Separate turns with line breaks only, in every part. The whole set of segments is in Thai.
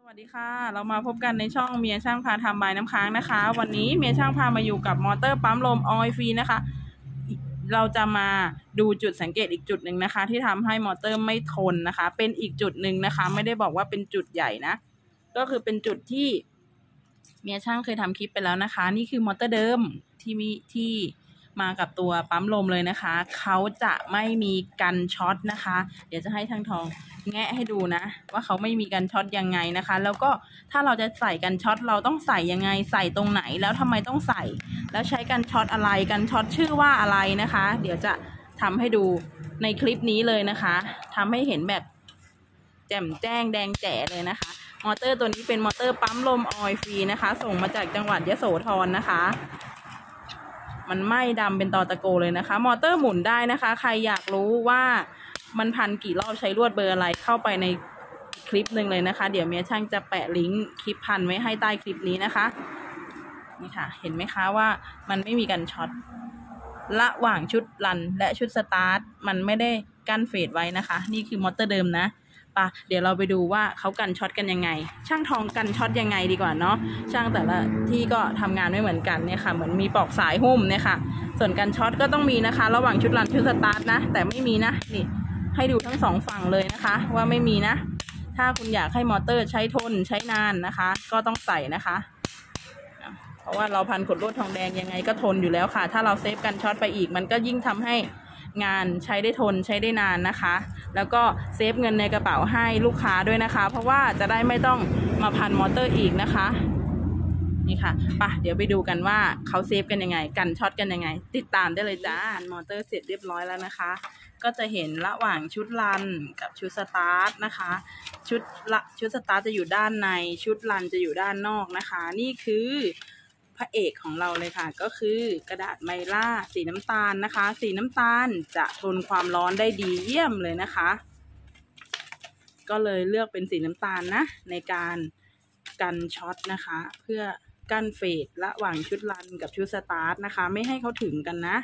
วัสดีค่ะเรามาพบกันในช่องเมียช่างพาทำบายน้ำค้างนะคะ วันนี้เมียช่างพามาอยู่กับมอเตอร์ปั๊มลมออยล์ฟรีนะคะ เราจะมาดูจุดสังเกตอีกจุดหนึ่งนะคะ ที่ทำให้มอเตอร์ไม่ทนนะคะ เป็นอีกจุดหนึ่งนะคะ ไม่ได้บอกว่าเป็นจุดใหญ่นะ ก็คือเป็นจุดที่เมียช่างเคยทำคลิปไปแล้วนะคะ นี่คือมอเตอร์เดิมที่มากับตัวปั๊มลมเลยนะคะเขาจะไม่มีกันช็อตนะคะ เดี๋ยวจะให้ทางทองแงะให้ดูนะว่าเขาไม่มีกันช็อตยังไงนะคะ แล้วก็ถ้าเราจะใส่กันช็อตเราต้องใส่ยังไงใส่ตรงไหนแล้วทำไมต้องใส่แล้วใช้กันช็อตอะไรกันช็อตชื่อว่าอะไรนะคะ เดี๋ยวจะทำให้ดูในคลิปนี้เลยนะคะทำให้เห็นแบบแจ่มแจ้งแดงแจ๋เลยนะคะมอเตอร์ตัวนี้เป็นมอเตอร์ปั๊มลมออยล์ฟรีนะคะส่งมาจากจังหวัดยโสธรนะคะมันไหม้ดำเป็นตอตะโกเลยนะคะมอเตอร์หมุนได้นะคะใครอยากรู้ว่ามันพันกี่รอบใช้ลวดเบอร์อะไรเข้าไปในคลิปหนึ่งเลยนะคะเดี๋ยวเมียช่างจะแปะลิงก์คลิปพันไว้ให้ใต้คลิปนี้นะคะนี่ค่ะเห็นไหมคะว่ามันไม่มีกันช็อตระหว่างชุดรันและชุดสตาร์ทมันไม่ได้กั้นเฟดไว้นะคะนี่คือมอเตอร์เดิมนะปะเดี๋ยวเราไปดูว่าเขากันช็อตกันยังไงช่างทองกันช็อตยังไงดีกว่าเนาะช่างแต่ละที่ก็ทำงานไม่เหมือนกันเนี่ยค่ะเหมือนมีปลอกสายหุ้มเนี่ยค่ะส่วนกันช็อตก็ต้องมีนะคะระหว่างชุดรันชุดสตาร์ทนะแต่ไม่มีนะนี่ให้ดูทั้งสองฝั่งเลยนะคะว่าไม่มีนะถ้าคุณอยากให้มอเตอร์ใช้ทนใช้นานนะคะก็ต้องใส่นะคะเพราะว่าเราพันขดลวดทองแดงยังไงก็ทนอยู่แล้วค่ะถ้าเราเซฟกันช็อตไปอีกมันก็ยิ่งทำให้งานใช้ได้ทนใช้ได้นานนะคะแล้วก็เซฟเงินในกระเป๋าให้ลูกค้าด้วยนะคะเพราะว่าจะได้ไม่ต้องมาพันมอเตอร์อีกนะคะนี่ค่ะป่ะเดี๋ยวไปดูกันว่าเขาเซฟกันยังไงกันช็อตกันยังไงติดตามได้เลยจ้ามอเตอร์เสร็จเรียบร้อยแล้วนะคะก็จะเห็นระหว่างชุดรันกับชุดสตาร์ทนะคะชุดสตาร์ทจะอยู่ด้านในชุดรันจะอยู่ด้านนอกนะคะนี่คือพระเอกของเราเลยค่ะก็คือกระดาษไมล่าสีน้ำตาลนะคะสีน้ำตาลจะทนความร้อนได้ดีเยี่ยมเลยนะคะก็เลยเลือกเป็นสีน้ำตาลนะในการกันช็อตนะคะเพื่อกั้นเฟดระหว่างชุดรันกับชุดสตาร์ทนะคะไม่ให้เขาถึงกันนะ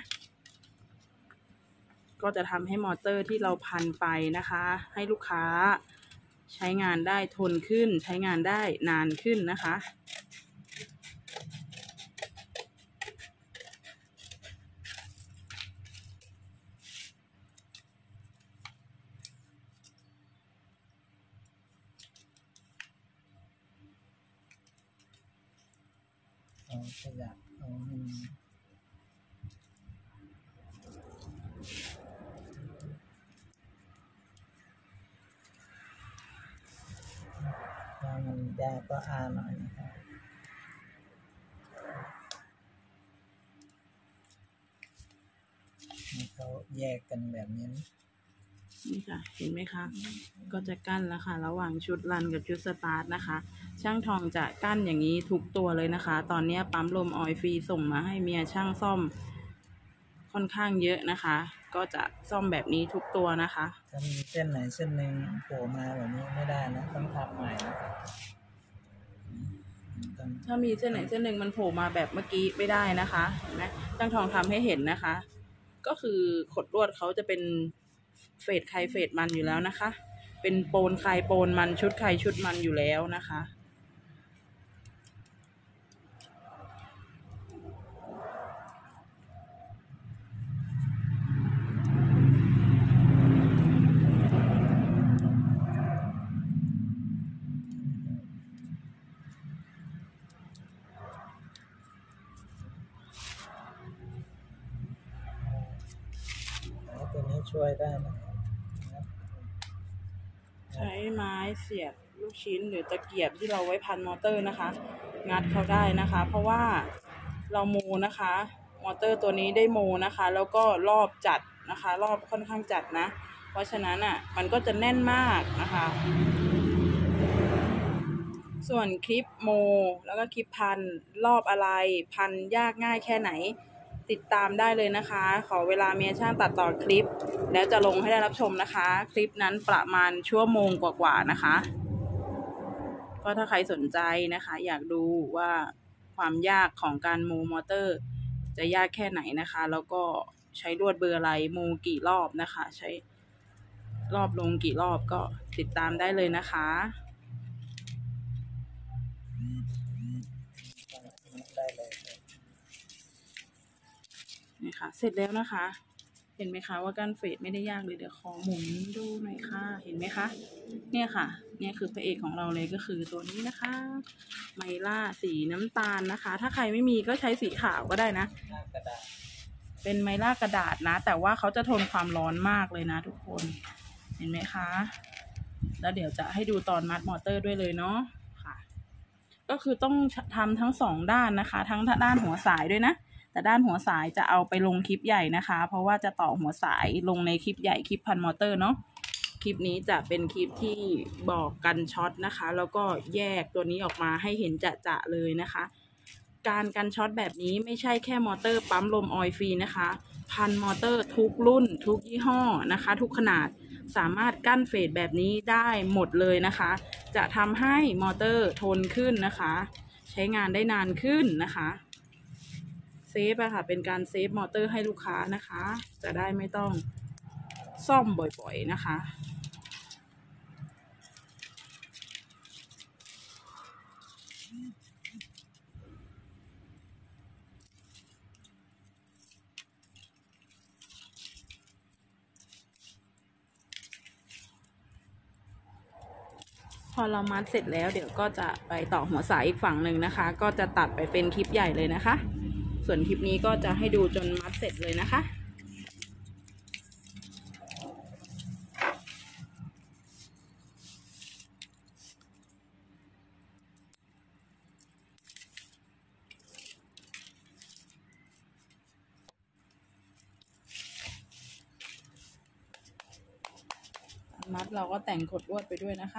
ก็จะทำให้มอเตอร์ที่เราพันไปนะคะให้ลูกค้าใช้งานได้ทนขึ้นใช้งานได้นานขึ้นนะคะ
ขยับเอาให้ถ้ามันยากก็หน่อยนะครับเขาแยกกันแบบนี้
นี่ค่ะเห็นไหมคะก็จะกั้นแล้วค่ะระหว่างชุดรันกับชุดสตาร์ทนะคะช่างทองจะกั้นอย่างนี้ทุกตัวเลยนะคะตอนนี้ปั๊มลมออยล์ฟรีส่งมาให้เมียช่างซ่อมค่อนข้างเยอะนะคะก็จะซ่อมแบบนี้ทุกตัวนะคะ
ถ้ามีเส้นไหนเส้นหนึ่งโผล่มาแบบนี้ไม่ได้นะต้องทำใหม่นะครับ
ถ้ามีเส้นไหนเส้นหนึ่งมันโผล่มาแบบเมื่อกี้ไม่ได้นะคะเห็นไหมช่างทองทำให้เห็นนะคะก็คือขดลวดเขาจะเป็นเฟดใครเฟดมันอยู่แล้วนะคะเป็นโปนใครโปนมันชุดใครชุดมันอยู่แล้วนะคะ
ตัวนี้ช่วยได้นะ
ใช้ไม้เสียบลูกชิ้นหรือตะเกียบที่เราไว้พันมอเตอร์นะคะงัดเขาได้นะคะเพราะว่าเราโมนะคะมอเตอร์ตัวนี้ได้โมนะคะแล้วก็รอบจัดนะคะรอบค่อนข้างจัดนะเพราะฉะนั้นอ่ะมันก็จะแน่นมากนะคะส่วนคลิปโมแล้วก็คลิปพันรอบอะไรพันยากง่ายแค่ไหนติดตามได้เลยนะคะขอเวลาเมียช่างตัดต่อคลิปแล้วจะลงให้ได้รับชมนะคะคลิปนั้นประมาณชั่วโมงกว่าๆนะคะก็ถ้าใครสนใจนะคะอยากดูว่าความยากของการโมมอเตอร์จะยากแค่ไหนนะคะแล้วก็ใช้ลวดเบอร์อะไรโมกี่รอบนะคะใช้รอบลงกี่รอบก็ติดตามได้เลยนะคะนี่ค่ะเสร็จแล้วนะคะ เห็นไหมคะว่าการเฟดไม่ได้ยากเลยเดี๋ยวขอหมุนดูหน่อยค่ะเห็นไหมคะเนี่ยค่ะเนี่ยคือพระเอกของเราเลยก็คือตัวนี้นะคะไมล่าสีน้ำตาลนะคะถ้าใครไม่มีก็ใช้สีขาวก็ได้นะ
หน้ากระดาษ
เป็นไมล่ากระดาษนะแต่ว่าเขาจะทนความร้อนมากเลยนะทุกคนเห็นไหมคะแล้วเดี๋ยวจะให้ดูตอนมัดมอเตอร์ด้วยเลยเนาะค่ะก็คือต้องทำทั้ง2ด้านนะคะทั้งด้านหัวสายด้วยนะแต่ด้านหัวสายจะเอาไปลงคลิปใหญ่นะคะเพราะว่าจะต่อหัวสายลงในคลิปใหญ่คลิปพันมอเตอร์เนาะคลิปนี้จะเป็นคลิปที่บอกกันช็อตนะคะแล้วก็แยกตัวนี้ออกมาให้เห็นจะๆเลยนะคะการกันช็อตแบบนี้ไม่ใช่แค่มอเตอร์ปั๊มลมออยล์ฟรีนะคะพันมอเตอร์ทุกรุ่นทุกยี่ห้อนะคะทุกขนาดสามารถกั้นเฟดแบบนี้ได้หมดเลยนะคะจะทำให้มอเตอร์ทนขึ้นนะคะใช้งานได้นานขึ้นนะคะเซฟอะค่ะเป็นการเซฟมอเตอร์ให้ลูกค้านะคะจะได้ไม่ต้องซ่อมบ่อยๆนะคะพอเรามัดเสร็จแล้วเดี๋ยวก็จะไปต่อหัวสายอีกฝั่งหนึ่งนะคะก็จะตัดไปเป็นคลิปใหญ่เลยนะคะส่วนคลิปนี้ก็จะให้ดูจนมัดเสร็จเลยนะคะมัดเราก็แต่งขดลวดไปด้วยนะคะ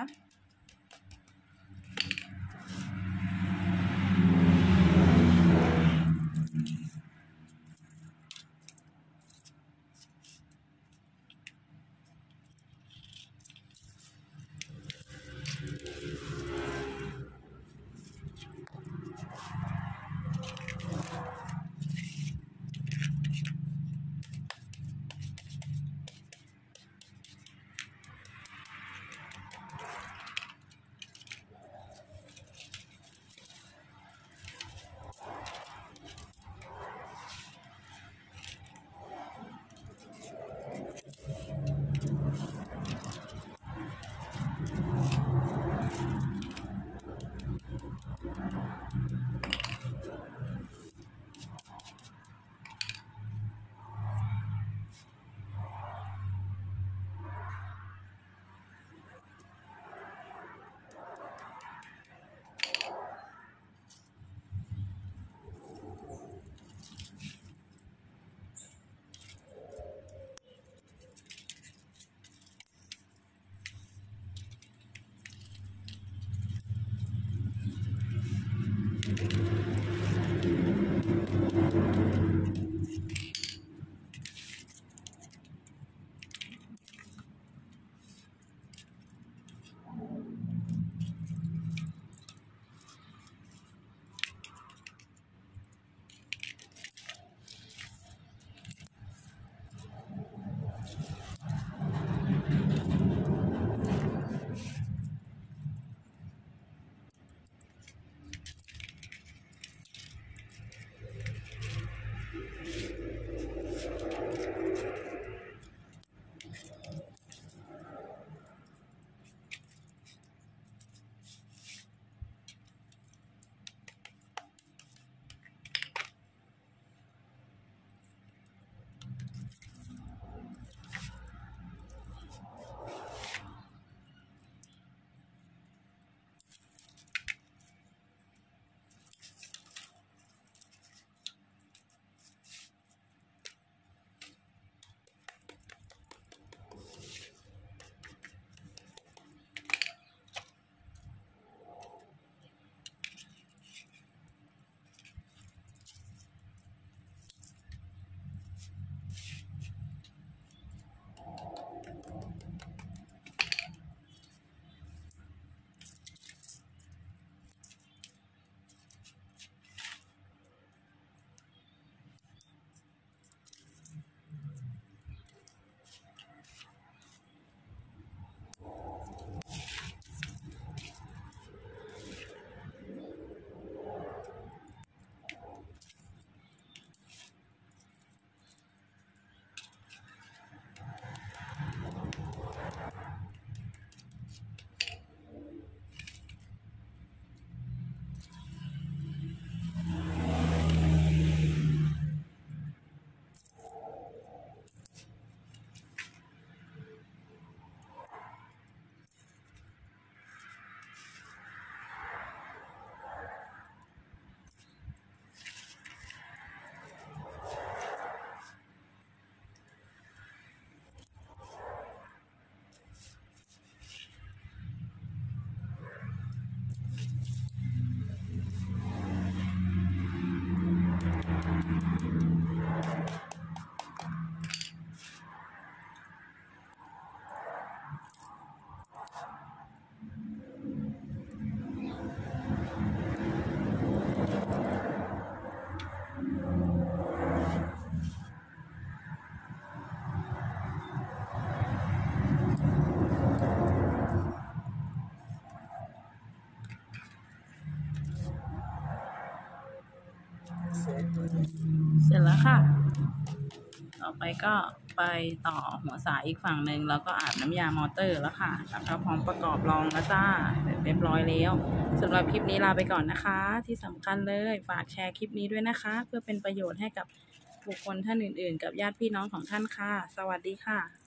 เสร็จ
เสร็จแล้วค่ะ ต่อไปก็ไปต่อหัวสายอีกฝั่งหนึ่งแล้วก็อาบน้ำยามอเตอร์แล้วค่ะแล้วก็พร้อมประกอบรองแล้วจ้าเรียบร้อยแล้วสำหรับคลิปนี้ลาไปก่อนนะคะ ที่สำคัญเลยฝากแชร์คลิปนี้ด้วยนะคะ เพื่อเป็นประโยชน์ให้กับบุคคลท่านอื่นๆกับญาติพี่น้องของท่านค่ะสวัสดีค่ะ